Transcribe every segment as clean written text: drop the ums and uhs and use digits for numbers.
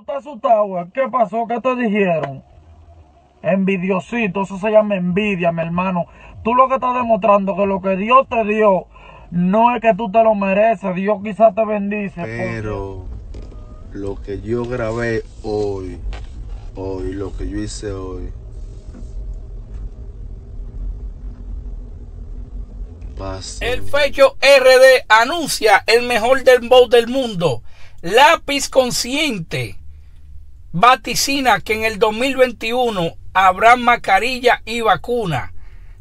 estás asustado? ¿Qué pasó? ¿Qué te dijeron? Envidiosito, eso se llama envidia, mi hermano. Tú lo que estás demostrando que lo que Dios te dio no es que tú te lo mereces. Dios quizás te bendice. Pero lo que yo grabé hoy, lo que yo hice hoy, pasa. El Fecho RD anuncia el mejor dembow del mundo. Lápiz Consciente vaticina que en el 2021 habrá mascarilla y vacuna.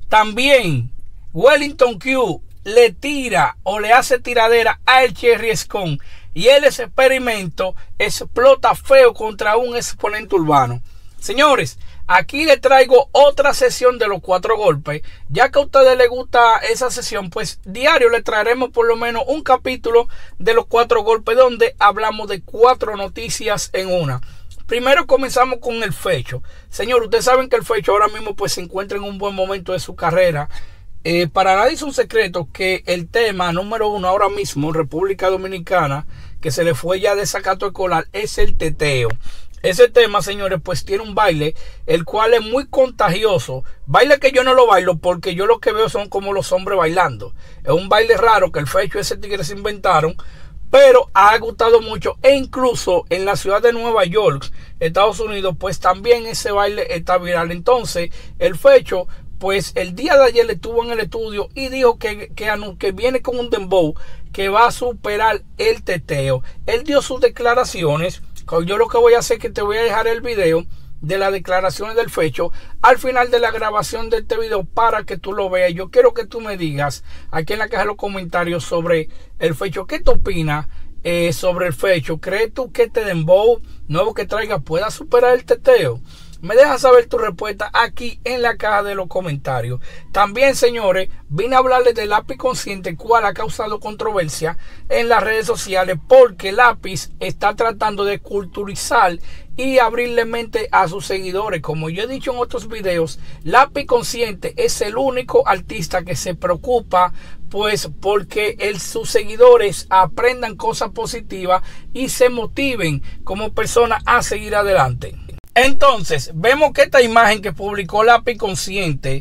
También Wellington Q le tira o le hace tiradera al Cherry Scone y el experimento explota feo contra un exponente urbano. Señores, aquí le traigo otra sesión de los 4 golpes. Ya que a ustedes les gusta esa sesión, pues diario le traeremos por lo menos un capítulo de los 4 golpes donde hablamos de 4 noticias en una. Primero comenzamos con el Fecho. Señor, ustedes saben que el Fecho ahora mismo pues se encuentra en un buen momento de su carrera. Para nadie es un secreto que el tema número 1 ahora mismo en República Dominicana, que se le fue ya de desacato escolar, es el teteo. Ese tema, señores, pues tiene un baile, el cual es muy contagioso. Baile que yo no lo bailo porque yo lo que veo son como los hombres bailando. Es un baile raro que el Fecho y ese tigre se inventaron, pero ha gustado mucho. E incluso en la ciudad de Nueva York, Estados Unidos, pues también ese baile está viral. Entonces, el Fecho, pues el día de ayer estuvo en el estudio y dijo que viene con un dembow que va a superar el teteo. Él dio sus declaraciones. Yo lo que voy a hacer es que te voy a dejar el video de las declaraciones del Fecho al final de la grabación de este video para que tú lo veas. Yo quiero que tú me digas aquí en la caja de los comentarios sobre el Fecho. ¿Qué te opinas sobre el Fecho? ¿Crees tú que este dembow nuevo que traiga pueda superar el teteo? Me dejas saber tu respuesta aquí en la caja de los comentarios. También, señores, vine a hablarles de Lápiz Consciente, cual ha causado controversia en las redes sociales porque Lápiz está tratando de culturizar y abrirle mente a sus seguidores. Como yo he dicho en otros videos, Lápiz Consciente es el único artista que se preocupa pues porque sus seguidores aprendan cosas positivas y se motiven como personas a seguir adelante. Entonces, vemos que esta imagen que publicó Lápiz Consciente,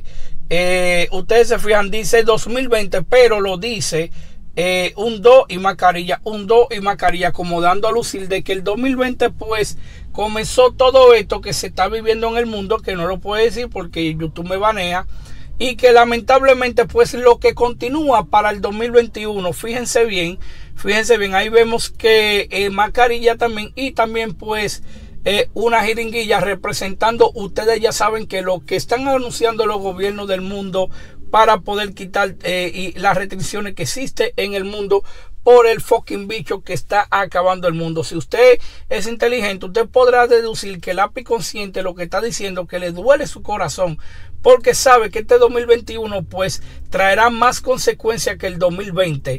ustedes se fijan, dice 2020, pero lo dice un 2 y mascarilla, como dando a lucir de que el 2020 pues comenzó todo esto que se está viviendo en el mundo, que no lo puedo decir porque YouTube me banea, y que lamentablemente pues lo que continúa para el 2021, fíjense bien, ahí vemos que mascarilla también, y también pues una jeringuilla representando, ustedes ya saben que lo que están anunciando los gobiernos del mundo para poder quitar las restricciones que existen en el mundo por el fucking bicho que está acabando el mundo. Si usted es inteligente, usted podrá deducir que el Lápiz Consciente lo que está diciendo que le duele su corazón porque sabe que este 2021 pues traerá más consecuencias que el 2020.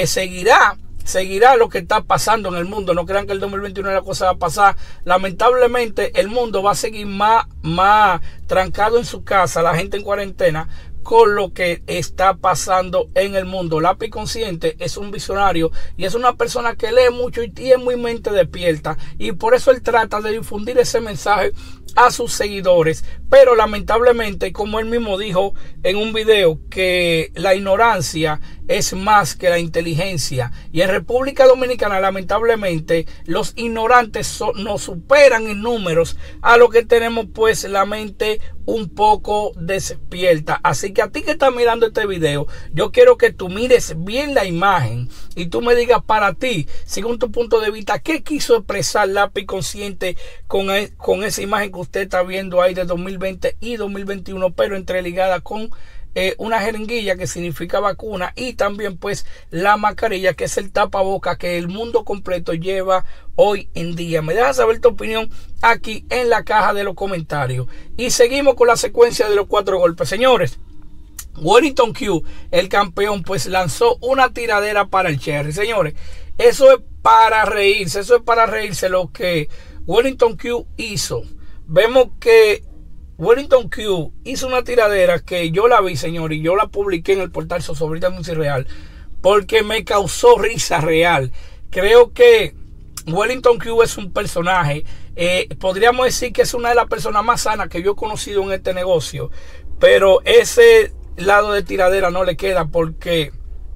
Seguirá lo que está pasando en el mundo. No crean que el 2021 la cosa va a pasar. Lamentablemente el mundo va a seguir más trancado en su casa, la gente en cuarentena, con lo que está pasando en el mundo. Lápiz Consciente es un visionario y es una persona que lee mucho y tiene muy mente despierta, y por eso él trata de difundir ese mensaje a sus seguidores. Pero lamentablemente, como él mismo dijo en un video, que la ignorancia es más que la inteligencia, y en República Dominicana lamentablemente los ignorantes nos superan en números a lo que tenemos pues la mente un poco despierta. Así que a ti que estás mirando este video, yo quiero que tú mires bien la imagen y tú me digas para ti, según tu punto de vista, qué quiso expresar Lápiz Consciente con esa imagen que usted está viendo ahí de 2020 y 2021, pero entreligada con una jeringuilla que significa vacuna, y también pues la mascarilla que es el tapaboca que el mundo completo lleva hoy en día. Me dejas saber tu opinión aquí en la caja de los comentarios y seguimos con la secuencia de los 4 golpes. Señores, Wellington Q, el campeón, pues lanzó una tiradera para el Cherry. Señores, eso es para reírse lo que Wellington Q hizo. Vemos que Wellington Q hizo una tiradera que yo la vi, señor, y yo la publiqué en el portal Sosobrita Music Real porque me causó risa real. Creo que Wellington Q es un personaje, podríamos decir que es una de las personas más sanas que yo he conocido en este negocio, pero ese lado de tiradera no le queda, porque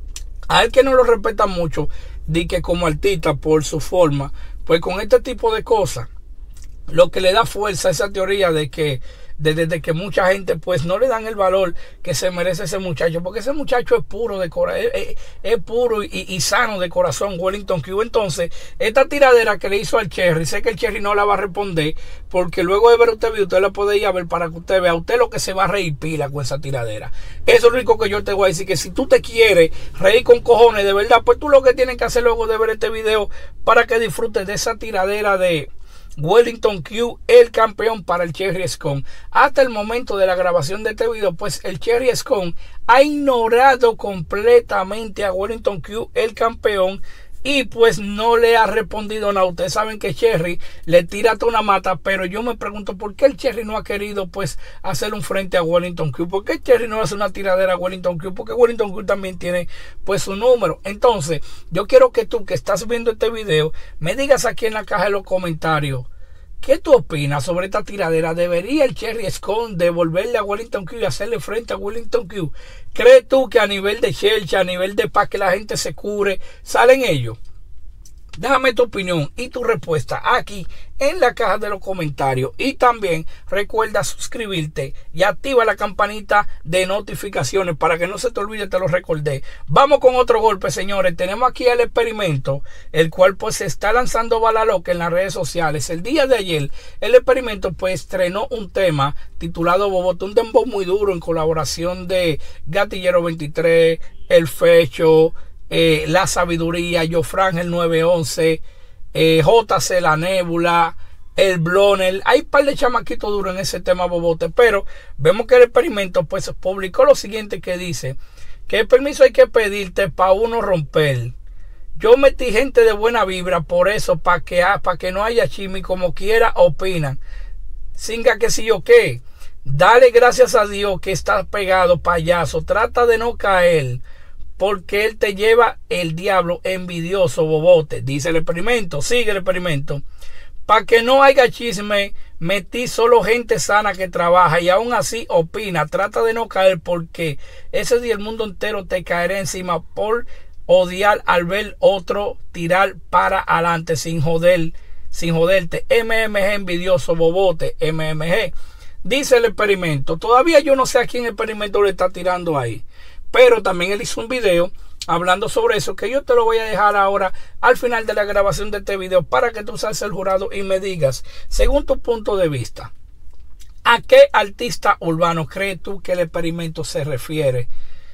a él, que no lo respeta mucho, di que como artista por su forma, pues con este tipo de cosas, lo que le da fuerza a esa teoría de que desde que mucha gente pues no le dan el valor que se merece ese muchacho, porque ese muchacho es puro de es puro y sano de corazón, Wellington Q. Entonces, esta tiradera que le hizo al Cherry, sé que el Cherry no la va a responder, porque luego de ver usted video, usted la puede ir a ver para que usted vea usted lo que se va a reír pila con esa tiradera. Eso es lo único que yo te voy a decir, que si tú te quieres reír con cojones de verdad, pues tú lo que tienes que hacer luego de ver este video, para que disfrutes de esa tiradera de Wellington Q, el campeón para el Cherry Scone. Hasta el momento de la grabación de este video, pues el Cherry Scone ha ignorado completamente a Wellington Q, el campeón, y pues no le ha respondido nada. Ustedes saben que Cherry le tira hasta una mata, pero yo me pregunto por qué el Cherry no ha querido pues hacer un frente a Wellington Q. ¿Por qué el Cherry no hace una tiradera a Wellington Q? Porque Wellington Q también tiene pues su número. Entonces yo quiero que tú, que estás viendo este video, me digas aquí en la caja de los comentarios ¿qué tú opinas sobre esta tiradera? ¿Debería el Cherry Scone devolverle a Wellington Q y hacerle frente a Wellington Q? ¿Crees tú que a nivel de chelcha, a nivel de paz, que la gente se cure, salen ellos? Déjame tu opinión y tu respuesta aquí en la caja de los comentarios. Y también recuerda suscribirte y activa la campanita de notificaciones para que no se te olvide, te lo recordé. Vamos con otro golpe, señores. Tenemos aquí el experimento, el cual pues se está lanzando bala loca en las redes sociales. El día de ayer el experimento pues estrenó un tema titulado Bobote, un dembow muy duro en colaboración de Gatillero 23, El Fecho, La Sabiduría, Jofran el 911, JC La Nébula, el Bloner. Hay un par de chamaquitos duros en ese tema Bobote, pero vemos que el experimento pues publicó lo siguiente, que dice que el permiso hay que pedirte para uno romper. Yo metí gente de buena vibra por eso, para que no haya chisme, como quiera opinan. Singa que si yo qué. Dale gracias a Dios que estás pegado, payaso. Trata de no caer, porque él te lleva el diablo, envidioso Bobote. Dice el experimento, sigue el experimento. Para que no haya chisme, metí solo gente sana que trabaja y aún así opina. Trata de no caer, porque ese día el mundo entero te caerá encima por odiar al ver otro tirar para adelante sin joderte. MMG envidioso Bobote, MMG. Dice el experimento. Todavía yo no sé a quién el experimento le está tirando ahí, pero también él hizo un video hablando sobre eso, que yo te lo voy a dejar ahora al final de la grabación de este video, para que tú salgas el jurado y me digas, según tu punto de vista, ¿a qué artista urbano crees tú que el experimento se refiere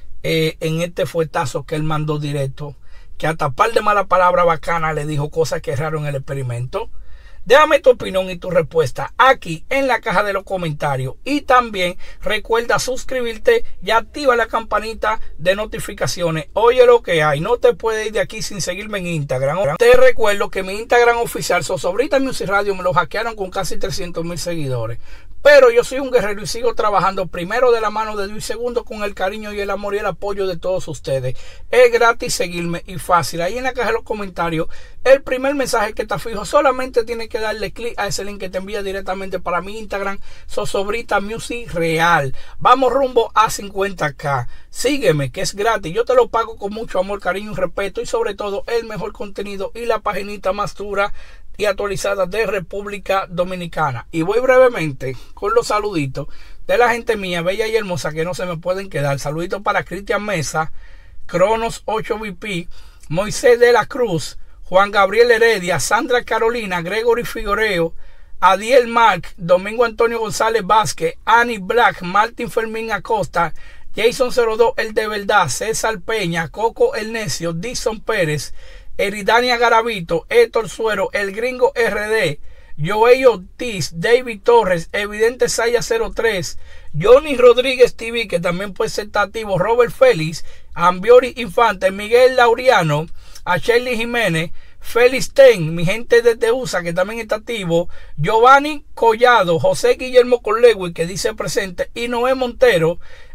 en este fuetazo que él mandó directo? Que hasta par de mala palabra bacana le dijo, cosas que erraron en el experimento. Déjame tu opinión y tu respuesta aquí en la caja de los comentarios. Y también recuerda suscribirte y activa la campanita de notificaciones. Oye lo que hay, no te puedes ir de aquí sin seguirme en Instagram. Te recuerdo que mi Instagram oficial, Zozobrita Music Radio, me lo hackearon con casi 300,000 seguidores. Pero yo soy un guerrero y sigo trabajando, primero de la mano de Dios y segundo con el cariño y el amor y el apoyo de todos ustedes. Es gratis seguirme y fácil. Ahí en la caja de los comentarios, el primer mensaje que está fijo, solamente tienes que darle clic a ese link que te envía directamente para mi Instagram, Zozobrita Music Real. Vamos rumbo a 50K. Sígueme, que es gratis. Yo te lo pago con mucho amor, cariño y respeto, y sobre todo el mejor contenido y la paginita más dura y actualizada de República Dominicana. Y voy brevemente con los saluditos de la gente mía, bella y hermosa, que no se me pueden quedar. Saluditos para Cristian Mesa, Cronos 8VP, Moisés de la Cruz, Juan Gabriel Heredia, Sandra Carolina, Gregory Figoreo, Adiel Mark, Domingo Antonio González Vázquez, Annie Black, Martín Fermín Acosta, Jason 02 el de verdad, César Peña, Coco el Necio, Dixon Pérez, Eridania Garavito, Héctor Suero, El Gringo RD, Joey Ortiz, David Torres, Evidente Saya 03, Johnny Rodríguez TV, que también puede ser activo, Robert Félix, Ambiori Infante, Miguel Laureano, a Shirley Jiménez, Félix Ten, mi gente desde USA, que también está activo, Giovanni Collado, José Guillermo Colegui, que dice presente, y Noé Montero,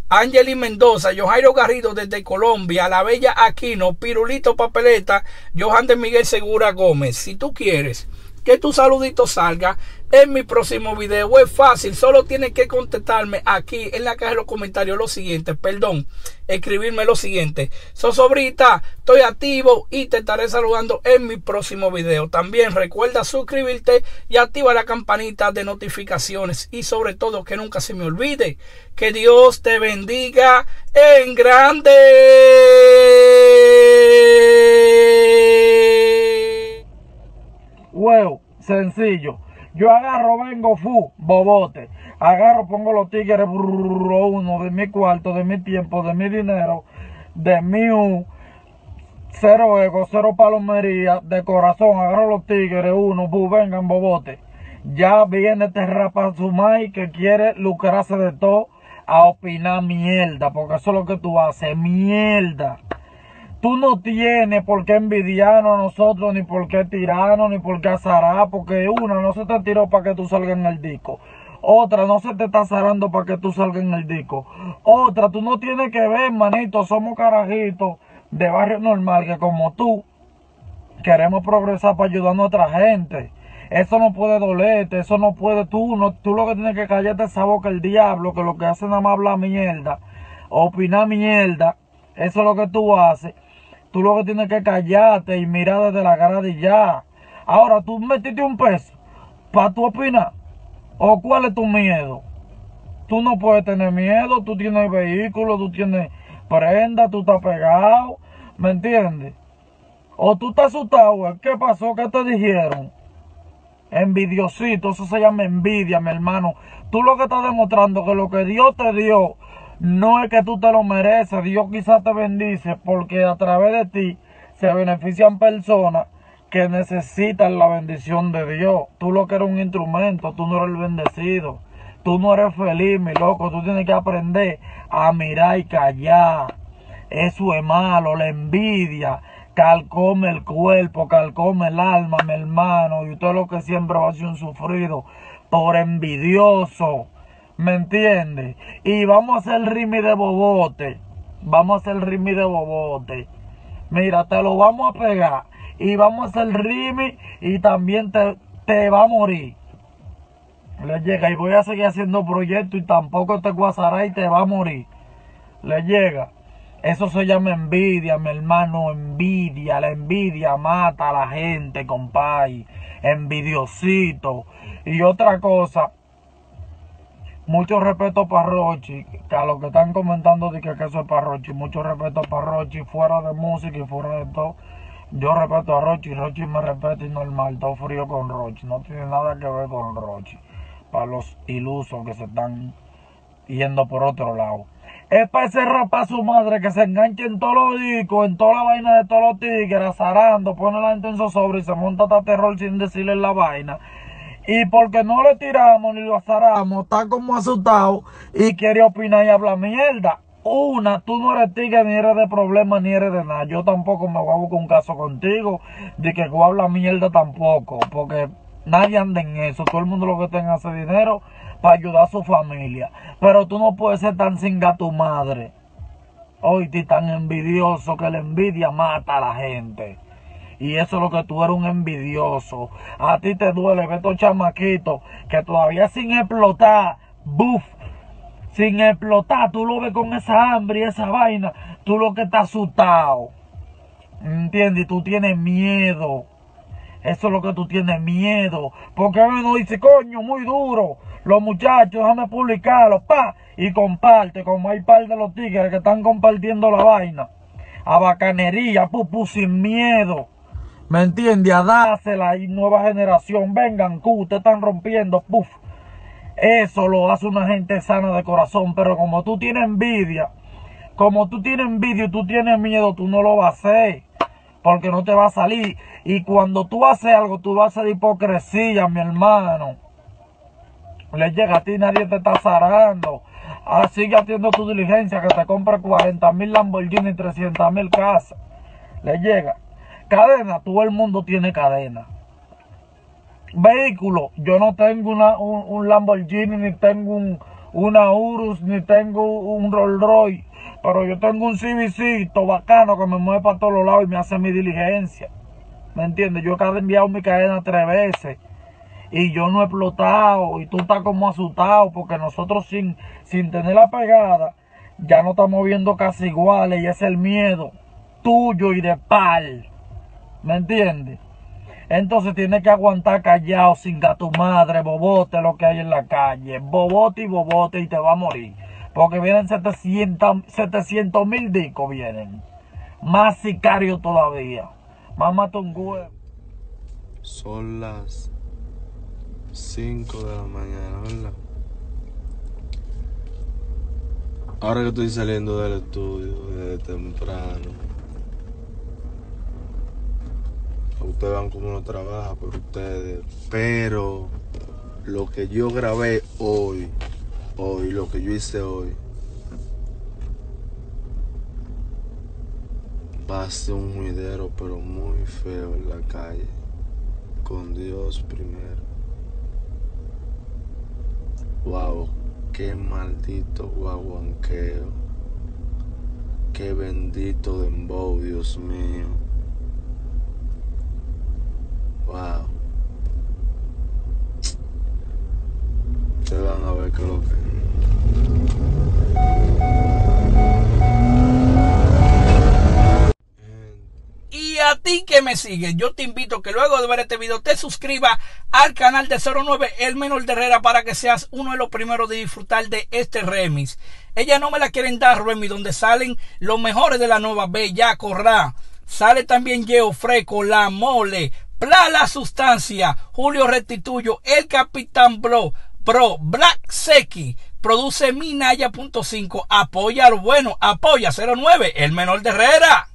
Angeli Mendoza, Johairo Garrido desde Colombia, La Bella Aquino, Pirulito Papeleta, Johan de Miguel Segura Gómez. Si tú quieres que tu saludito salga en mi próximo video, es fácil, solo tienes que contestarme aquí en la caja de los comentarios lo siguiente, escribirme lo siguiente: Zozobrita, estoy activo y te estaré saludando en mi próximo video. También recuerda suscribirte y activa la campanita de notificaciones, y sobre todo que nunca se me olvide que Dios te bendiga en grande. Huevo, sencillo. Yo agarro, vengo, bobote. Agarro, pongo los tigres, uno de mi cuarto, de mi tiempo, de mi dinero, de mi cero ego, cero palomería, de corazón. Agarro los tigres, uno, vengan, bobote. Ya viene este rapazumay que quiere lucrarse de todo a opinar mierda, porque eso es lo que tú haces, mierda. Tú no tienes por qué envidiarnos a nosotros, ni por qué tirarnos, ni por qué azarar, porque una no se te tiró para que tú salgas en el disco. Otra no se te está azarando para que tú salgas en el disco. Otra, tú no tienes que ver, manito, somos carajitos de barrio normal que como tú queremos progresar para ayudar a nuestra gente. Eso no puede dolerte, eso no puede, tú lo que tienes que callarte esa boca el diablo, que lo que hace nada más hablar mierda, opinar mierda, eso es lo que tú haces. Tú lo que tienes que callarte y mirar desde la grada y ya. Ahora, tú metiste un peso para tu opinar. ¿O cuál es tu miedo? Tú no puedes tener miedo, tú tienes vehículo, tú tienes prenda, tú estás pegado, ¿me entiendes? O tú estás asustado, güey. ¿Qué pasó? ¿Qué te dijeron? Envidiosito, eso se llama envidia, mi hermano. Tú lo que estás demostrando que lo que Dios te dio no es que tú te lo mereces. Dios quizás te bendice porque a través de ti se benefician personas que necesitan la bendición de Dios. Tú lo que eres un instrumento, tú no eres el bendecido. Tú no eres feliz, mi loco. Tú tienes que aprender a mirar y callar. Eso es malo, la envidia calcome el cuerpo, calcome el alma, mi hermano. Y usted lo que siempre va a ser un sufrido por envidioso. ¿Me entiendes? Y vamos a hacer el rimi de bobote. Vamos a hacer el rimi de bobote. Mira, te lo vamos a pegar. Y vamos a hacer el rimi y también te va a morir. Le llega. Y voy a seguir haciendo proyectos y tampoco te guasará y te va a morir. Le llega. Eso se llama envidia, mi hermano, envidia. La envidia mata a la gente, compadre. Envidiosito. Y otra cosa. Mucho respeto para Rochi, que a los que están comentando de que eso es para Rochi, mucho respeto para Rochi, fuera de música y fuera de todo. Yo respeto a Rochi, Rochi me respeta y normal, todo frío con Rochi, no tiene nada que ver con Rochi. Para los ilusos que se están yendo por otro lado. Es para ese rapaz su madre que se enganche en todos los discos, en toda la vaina de todos los tigres, azarando, pone la gente en zozobra y se monta hasta terror sin decirle la vaina. Y porque no le tiramos ni lo azaramos, está como asustado y quiere opinar y hablar mierda. Una, tú no eres tigre, ni eres de problemas, ni eres de nada. Yo tampoco me voy a buscar un caso contigo, de que tú hablas mierda tampoco, porque nadie anda en eso. Todo el mundo lo que tenga hace dinero para ayudar a su familia. Pero tú no puedes ser tan cinga tu madre. Hoy tú tan envidioso que la envidia mata a la gente. Y eso es lo que tú eres, un envidioso. A ti te duele ver estos chamaquitos que todavía sin explotar, sin explotar, tú lo ves con esa hambre y esa vaina. Tú lo que estás asustado. ¿Entiendes? Y tú tienes miedo. Eso es lo que tú tienes miedo. Porque uno dice, coño, muy duro. Los muchachos, déjame publicarlo, y comparte, como hay par de los tigres que están compartiendo la vaina. A bacanería, sin miedo. ¿Me entiendes? A dársela y nueva generación. Vengan, ustedes están rompiendo, Eso lo hace una gente sana de corazón. Pero como tú tienes envidia, y tú tienes miedo, tú no lo vas a hacer. Porque no te va a salir. Y cuando tú haces algo, tú vas a hacer hipocresía, mi hermano. Le llega a ti, nadie te está zarando. Sigue haciendo tu diligencia, que te compre 40,000 Lamborghini y 300,000 casas. Le llega. Cadena, todo el mundo tiene cadena. Vehículo, yo no tengo un Lamborghini ni tengo una Urus ni tengo un Rolls Royce, pero yo tengo un CBC bacano que me mueve para todos los lados y me hace mi diligencia. ¿Me entiendes? Yo he cambiado mi cadena 3 veces y yo no he explotado y tú estás como asustado porque nosotros sin tener la pegada ya no estamos viendo casi iguales y ese es el miedo tuyo y de Pal. ¿Me entiendes? Entonces tienes que aguantar callado sin que a tu madre bobote lo que hay en la calle. Bobote y te va a morir. Porque vienen 700,000 discos vienen. Más sicarios todavía. Mámate un huevo. Son las 5 de la mañana, ¿verdad? Ahora que estoy saliendo del estudio desde temprano, ustedes van como uno trabaja por ustedes, pero lo que yo grabé hoy, lo que yo hice hoy, va a ser un juidero, pero muy feo en la calle, con Dios primero. Wow, qué maldito guaguanqueo, qué bendito dembow, Dios mío. Wow. Ustedes van a ver qué es lo que es. Y a ti que me sigues, yo te invito que luego de ver este video te suscribas al canal de 09 El Menor de Herrera para que seas uno de los primeros de disfrutar de este remix. Ella no me la quieren dar, remix, donde salen los mejores de la nueva Bella Corra. Sale también Yeo Freco, La Mole, La Sustancia, Julio Restituyo, El Capitán Bro, Black Seki, produce Minaya.5, apoya lo bueno, apoya 09 El Menor de Herrera.